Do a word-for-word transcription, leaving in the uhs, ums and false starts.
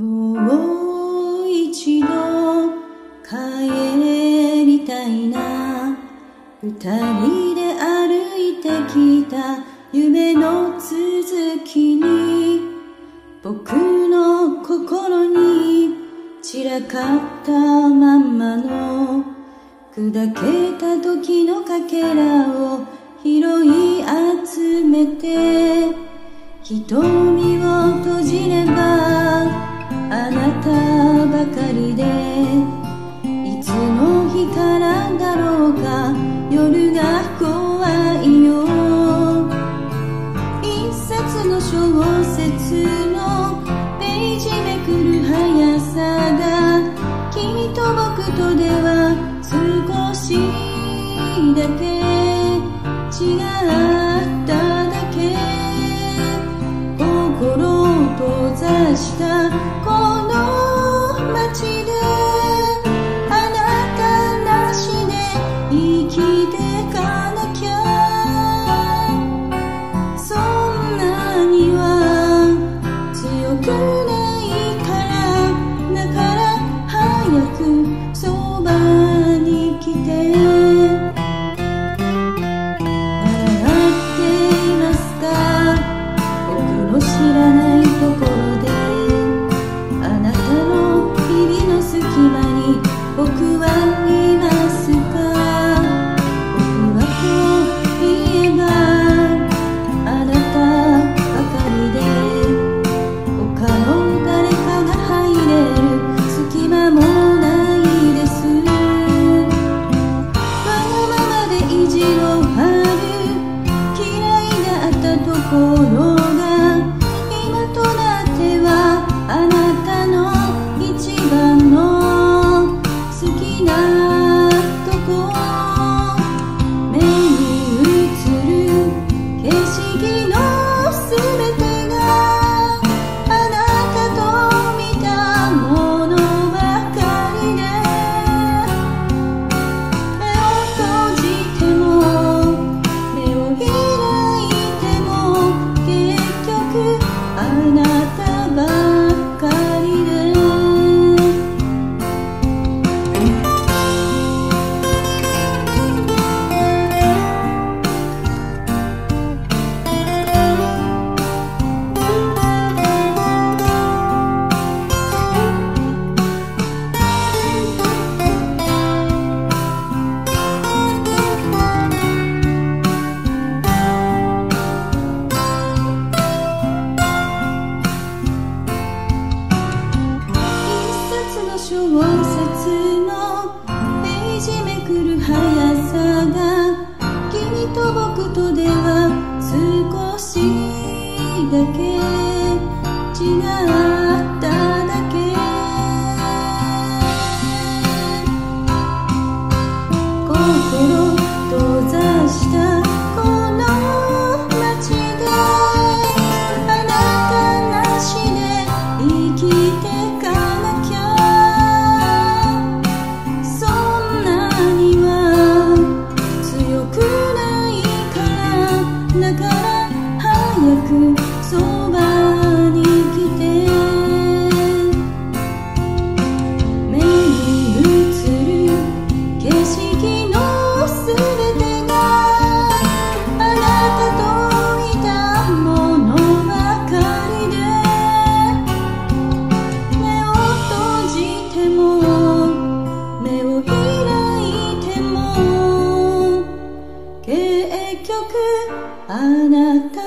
もう一度帰りたいな。二人で歩いてきた夢の続きに、僕の心に散らかったまんまの砕けた時のかけらを拾い集めて、瞳を閉じればあなたばかりで、いつの日からだろうか夜が怖いよ。一冊の小説のページめくる速さが君と僕とでは少しだけ違っただけ。心を閉ざしたこの街であなたなしで生きてかなきゃ。そんなには強くないからだから早くそばに来て。知らないところであなたの指の隙間に僕はいますか。僕はといえばあなたばかりで、他の誰かが入れる隙間もないです。わがままで意地を張る嫌いだったところがあなたの一番の好きなとこ。目に映る景色のすべてがあなたと見たものばかりで、目を閉じても目を開いても結局あなたばかり。小説のページめくる速さが君と僕とでは少しだけ違っただけ。心閉ざしたこの街であなたなしで生きてかなきゃ。だから早くそばに来て。目に映る景色のすべてがあなたといたものばかりで、目を閉じても目を開いても結局あなた